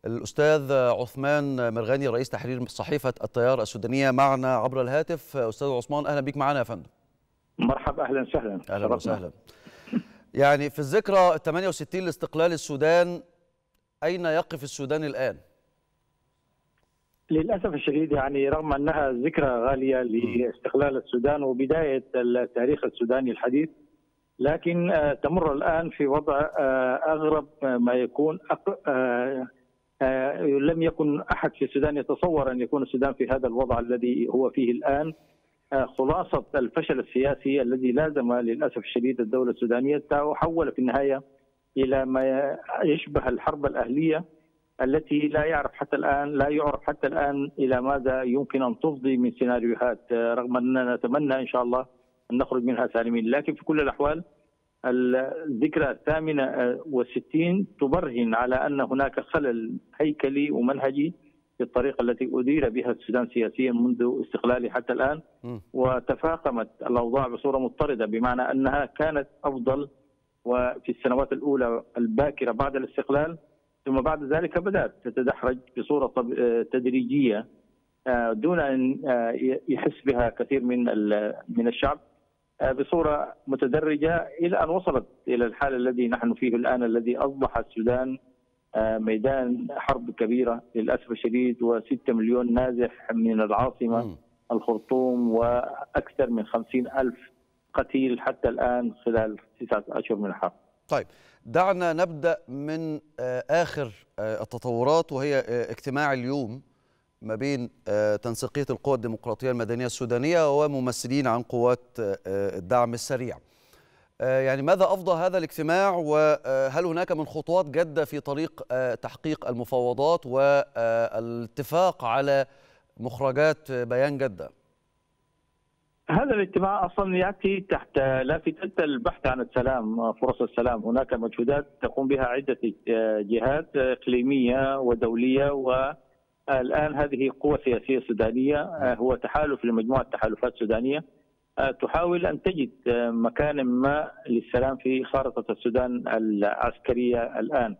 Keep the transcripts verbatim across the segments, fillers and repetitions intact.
الأستاذ عثمان مرغني رئيس تحرير صحيفة التيار السودانية معنا عبر الهاتف. أستاذ عثمان أهلا بك معنا يا فندم. مرحبا، أهلا وسهلا. أهلا وسهلا. يعني في الذكرى ثمانية وستين لاستقلال السودان، أين يقف السودان الآن؟ للأسف الشديد يعني رغم أنها ذكرى غالية لاستقلال السودان وبداية التاريخ السوداني الحديث، لكن تمر الآن في وضع أغرب ما يكون. لم يكن أحد في السودان يتصور أن يكون السودان في هذا الوضع الذي هو فيه الآن. خلاصة الفشل السياسي الذي لازم للأسف الشديد الدولة السودانية تحول في النهاية إلى ما يشبه الحرب الأهلية التي لا يعرف حتى الآن لا يعرف حتى الآن إلى ماذا يمكن أن تفضي من سيناريوهات، رغم أننا نتمنى إن شاء الله أن نخرج منها سالمين. لكن في كل الأحوال الذكرى الثامنة والستين تبرهن على أن هناك خلل هيكلي ومنهجي في الطريقة التي أدير بها السودان سياسيا منذ استقلاله حتى الآن، وتفاقمت الأوضاع بصورة مضطردة، بمعنى أنها كانت أفضل وفي السنوات الأولى الباكرة بعد الاستقلال، ثم بعد ذلك بدأت تتدحرج بصورة تدريجية دون أن يحس بها كثير من من الشعب، بصورة متدرجة إلى أن وصلت إلى الحال الذي نحن فيه الآن، الذي أصبح السودان ميدان حرب كبيرة للأسف الشديد، وستة مليون نازح من العاصمة م. الخرطوم، وأكثر من خمسين ألف قتيل حتى الآن خلال تسعة أشهر من الحرب. طيب دعنا نبدأ من آخر التطورات، وهي اجتماع اليوم ما بين تنسيقية القوى الديمقراطية المدنية السودانية وممثلين عن قوات الدعم السريع. يعني ماذا أفضى هذا الاجتماع، وهل هناك من خطوات جادة في طريق تحقيق المفاوضات والاتفاق على مخرجات بيان جدة؟ هذا الاجتماع أصلا يأتي تحت لافتة البحث عن السلام، فرص السلام. هناك مجهودات تقوم بها عدة جهات إقليمية ودولية، والآن هذه قوة سياسية سودانية، هو تحالف لمجموعة تحالفات سودانية تحاول أن تجد مكان ما للسلام في خارطة السودان العسكرية الآن.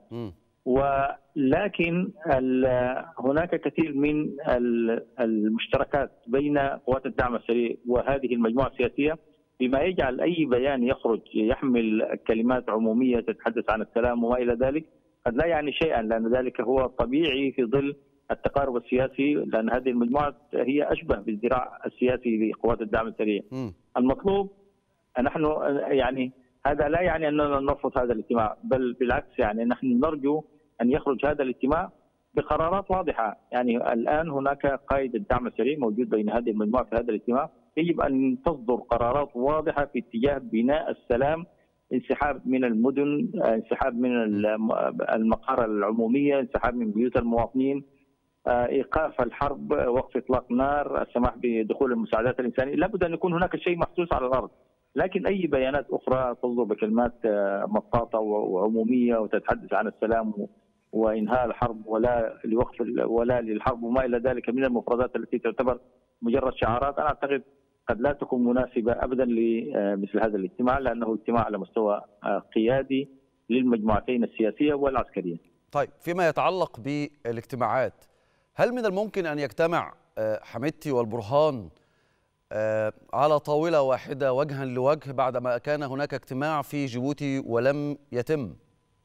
ولكن هناك كثير من المشتركات بين قوات الدعم السريع وهذه المجموعة السياسية، بما يجعل أي بيان يخرج يحمل كلمات عمومية تتحدث عن السلام وما إلى ذلك قد لا يعني شيئا، لأن ذلك هو طبيعي في ظل التقارب السياسي، لأن هذه المجموعة هي أشبه بالذراع السياسي لقوات الدعم السريع. المطلوب نحن يعني هذا لا يعني أننا نرفض هذا الاجتماع، بل بالعكس، يعني نحن نرجو أن يخرج هذا الاجتماع بقرارات واضحة. يعني الآن هناك قائد الدعم السريع موجود بين هذه المجموعة في هذا الاجتماع، يجب أن تصدر قرارات واضحة في اتجاه بناء السلام، انسحاب من المدن، انسحاب من المقر العمومية، انسحاب من بيوت المواطنين، ايقاف الحرب، وقف اطلاق نار، السماح بدخول المساعدات الانسانيه. لابد ان يكون هناك شيء محسوس على الارض، لكن اي بيانات اخرى تصدر بكلمات مطاطه وعموميه وتتحدث عن السلام وانهاء الحرب ولا لوقف ولا للحرب وما الى ذلك من المفردات التي تعتبر مجرد شعارات، انا اعتقد قد لا تكون مناسبه ابدا لمثل هذا الاجتماع، لانه اجتماع على مستوى قيادي للمجموعتين السياسيه والعسكريه. طيب فيما يتعلق بالاجتماعات، هل من الممكن أن يجتمع حميدتي والبرهان على طاولة واحدة وجها لوجه بعدما كان هناك اجتماع في جيبوتي ولم يتم؟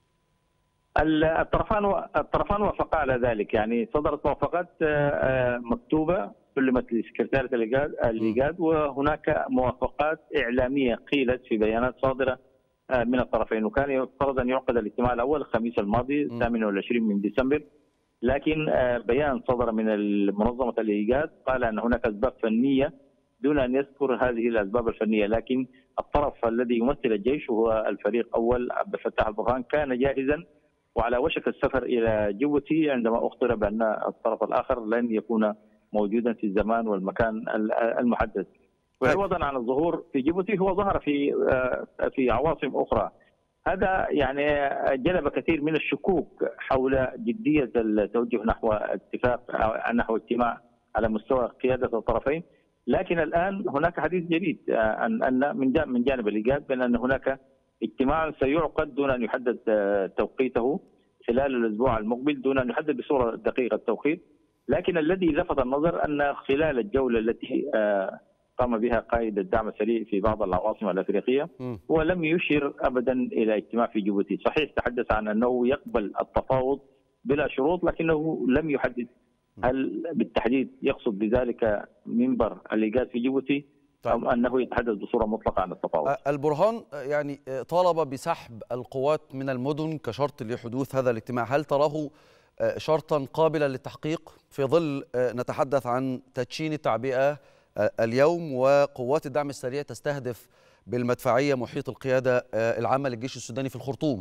الطرفان الطرفان وافقا على ذلك، يعني صدرت موافقات مكتوبة سلمت لسكرتارية الإيجاد، وهناك موافقات إعلامية قيلت في بيانات صادرة من الطرفين، وكان يفترض أن يعقد الاجتماع الأول الخميس الماضي الثامن والعشرين من ديسمبر، لكن بيان صدر من منظمة الإيجاد قال أن هناك أسباب فنية دون أن يذكر هذه الأسباب الفنية، لكن الطرف الذي يمثل الجيش وهو الفريق الأول عبد الفتاح البرهان كان جاهزا وعلى وشك السفر إلى جيبوتي عندما أخبر بأن الطرف الآخر لن يكون موجودا في الزمان والمكان المحدد. وعوضا عن الظهور في جيبوتي هو ظهر في في عواصم أخرى. هذا يعني جلب كثير من الشكوك حول جدية التوجه نحو اتفاق نحو اجتماع على مستوى قيادة الطرفين، لكن الآن هناك حديث جديد أن أن من من جانب الإيجاد بأن هناك اجتماع سيعقد دون أن يحدد توقيته خلال الاسبوع المقبل دون ان يحدد بصوره دقيقه التوقيت. لكن الذي لفت النظر ان خلال الجوله التي قام بها قائد الدعم السريع في بعض العواصم الافريقيه ولم يشر ابدا الى اجتماع في جيبوتي. صحيح تحدث عن انه يقبل التفاوض بلا شروط، لكنه لم يحدد هل بالتحديد يقصد بذلك منبر الايجاد في جيبوتي طيب. أم أنه يتحدث بصورة مطلقة عن التفاوض. البرهان يعني طالب بسحب القوات من المدن كشرط لحدوث هذا الاجتماع، هل تراه شرطا قابلا للتحقيق في ظل نتحدث عن تدشين التعبئة اليوم وقوات الدعم السريع تستهدف بالمدفعية محيط القيادة العامة للجيش السوداني في الخرطوم؟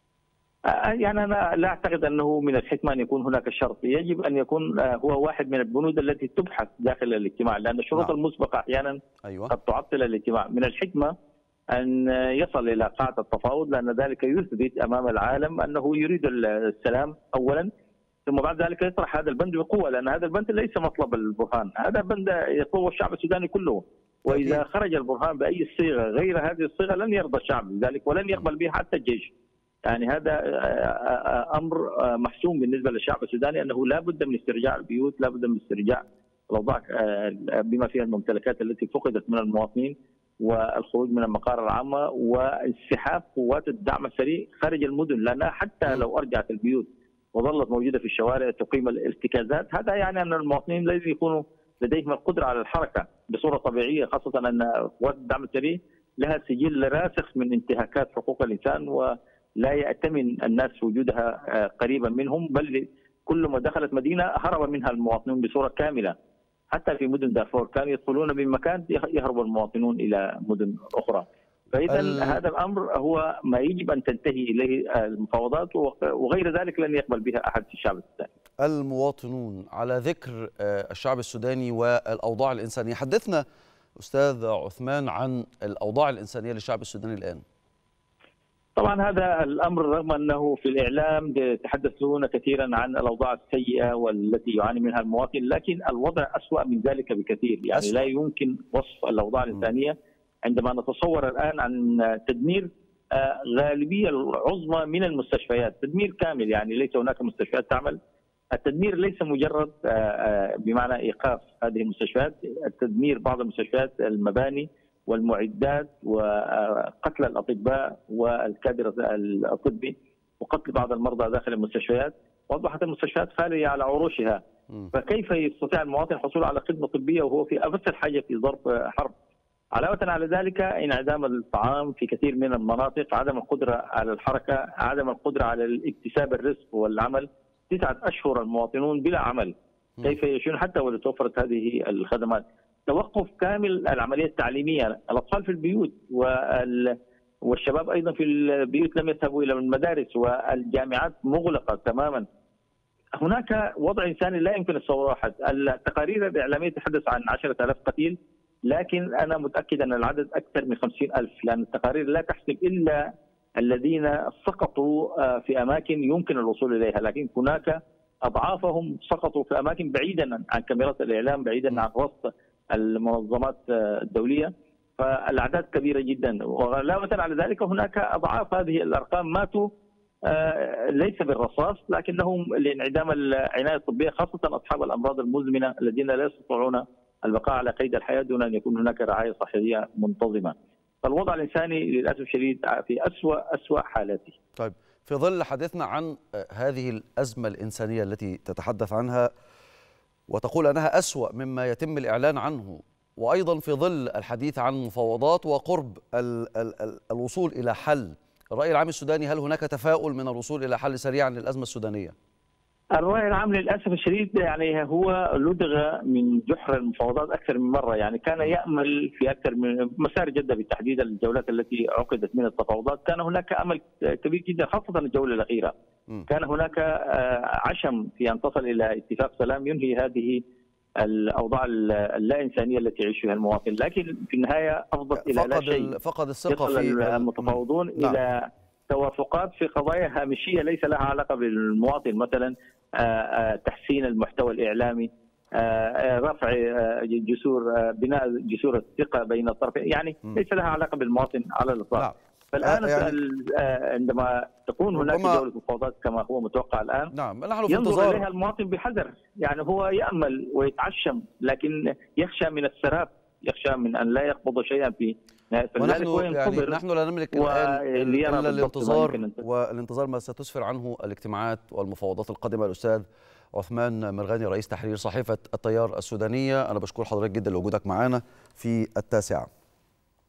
يعني أنا لا أعتقد أنه من الحكمة أن يكون هناك شرط، يجب أن يكون هو واحد من البنود التي تبحث داخل الاجتماع، لأن الشروط نعم. المسبقة أحيانا أيوة. قد تعطل الاجتماع. من الحكمة أن يصل إلى قاعة التفاوض، لأن ذلك يثبت أمام العالم أنه يريد السلام أولا، ثم بعد ذلك يطرح هذا البند بقوة، لأن هذا البند ليس مطلب البرهان، هذا بند يطلبه الشعب السوداني كله، وإذا خرج البرهان بأي صيغة غير هذه الصيغة لن يرضى الشعب بذلك ولن يقبل به حتى الجيش. يعني هذا امر محسوم بالنسبه للشعب السوداني، انه لا بد من استرجاع البيوت، لا بد من استرجاع الاوضاع بما فيها الممتلكات التي فقدت من المواطنين، والخروج من المقار العامه وانسحاب قوات الدعم السريع خارج المدن، لانها حتى لو ارجعت البيوت وظلت موجوده في الشوارع تقيم الارتكازات، هذا يعني ان المواطنين لازم يكونوا لديهم القدره على الحركه بصوره طبيعيه، خاصه ان قوات الدعم السريع لها سجل راسخ من انتهاكات حقوق الانسان و لا يأتمن الناس وجودها قريبا منهم، بل كل ما دخلت مدينة هرب منها المواطنون بصورة كاملة. حتى في مدن دارفور كانوا يدخلون من مكان يهرب المواطنون إلى مدن أخرى. فإذا ال... هذا الأمر هو ما يجب أن تنتهي إليه المفاوضات، وغير ذلك لن يقبل بها أحد في الشعب السوداني. المواطنون، على ذكر الشعب السوداني والأوضاع الإنسانية، حدثنا أستاذ عثمان عن الأوضاع الإنسانية للشعب السوداني الآن. طبعا هذا الامر رغم انه في الاعلام يتحدثون كثيرا عن الاوضاع السيئه والتي يعاني منها المواطن، لكن الوضع اسوأ من ذلك بكثير، يعني أسوأ. لا يمكن وصف الاوضاع الانسانيه عندما نتصور الان عن تدمير غالبيه العظمى من المستشفيات، تدمير كامل، يعني ليس هناك مستشفيات تعمل. التدمير ليس مجرد بمعنى ايقاف هذه المستشفيات، التدمير بعض المستشفيات، المباني والمعدات، وقتل الاطباء والكادر الطبي، وقتل بعض المرضى داخل المستشفيات، واصبحت المستشفيات خاليه على عروشها. فكيف يستطيع المواطن الحصول على خدمه طبيه وهو في امس الحاجه في ظرف حرب؟ علاوه على ذلك انعدام الطعام في كثير من المناطق، عدم القدره على الحركه، عدم القدره على اكتساب الرزق والعمل. تسعه اشهر المواطنون بلا عمل، كيف يعيشون حتى ولو توفرت هذه الخدمات؟ توقف كامل العمليه التعليميه، الاطفال في البيوت والشباب ايضا في البيوت لم يذهبوا الى المدارس، والجامعات مغلقه تماما. هناك وضع انساني لا يمكن التصور احد. التقارير الاعلاميه تتحدث عن عشرة آلاف قتيل، لكن انا متاكد ان العدد اكثر من خمسين ألف، لان التقارير لا تحسب الا الذين سقطوا في اماكن يمكن الوصول اليها، لكن هناك اضعافهم سقطوا في اماكن بعيدا عن كاميرات الاعلام، بعيدا عن رصد المنظمات الدوليه، فالاعداد كبيره جدا. وعلاوه على ذلك هناك اضعاف هذه الارقام ماتوا ليس بالرصاص لكنهم لانعدام العنايه الطبيه، خاصه اصحاب الامراض المزمنه الذين لا يستطيعون البقاء على قيد الحياه دون ان يكون هناك رعايه صحيه منتظمه. فالوضع الانساني للاسف الشديد في اسوأ اسوأ حالاته. طيب، في ظل حديثنا عن هذه الازمه الانسانيه التي تتحدث عنها وتقول أنها أسوأ مما يتم الإعلان عنه، وأيضا في ظل الحديث عن مفاوضات وقرب ال ال ال الوصول إلى حل، الرأي العام السوداني، هل هناك تفاؤل من الوصول إلى حل سريع للأزمة السودانية؟ الرأي العام للأسف الشديد يعني هو لدغ من جحر المفاوضات أكثر من مرة، يعني كان يأمل في أكثر من مسار جدة بالتحديد، الجولات التي عقدت من التفاوضات كان هناك أمل كبير جدا، خاصة الجولة الأخيرة. م. كان هناك عشم في أن تصل إلى اتفاق سلام ينهي هذه الأوضاع اللا إنسانية التي يعيشها المواطن، لكن في النهاية أفضت إلى لا شيء. فقد الثقة في المتفاوضون م. إلى نعم. توافقات في قضايا هامشيه ليس لها علاقه بالمواطن، مثلا تحسين المحتوى الاعلامي، رفع جسور، بناء جسور الثقه بين الطرفين، يعني ليس لها علاقه بالمواطن على الاطلاق. فالآن آه، يعني يعني عندما تكون هناك ربما جولة مفاوضات كما هو متوقع الآن، نعم نحن في ينظر انتظار. إليها المواطن بحذر. يعني هو يأمل ويتعشم، لكن يخشى من السراب، يخشى من أن لا يقبض شيئا في نهاية، فلذلك هو ونحن يعني ينتظر نحن لا نملك الآن ال- وليرى إلا بالضبط ما الانتظار، يمكن أن تفعل. والانتظار ما ستسفر عنه الاجتماعات والمفاوضات القادمة. الأستاذ عثمان مرغني، رئيس تحرير صحيفة التيار السودانية، أنا بشكر حضرتك جدا لوجودك معنا في التاسعة.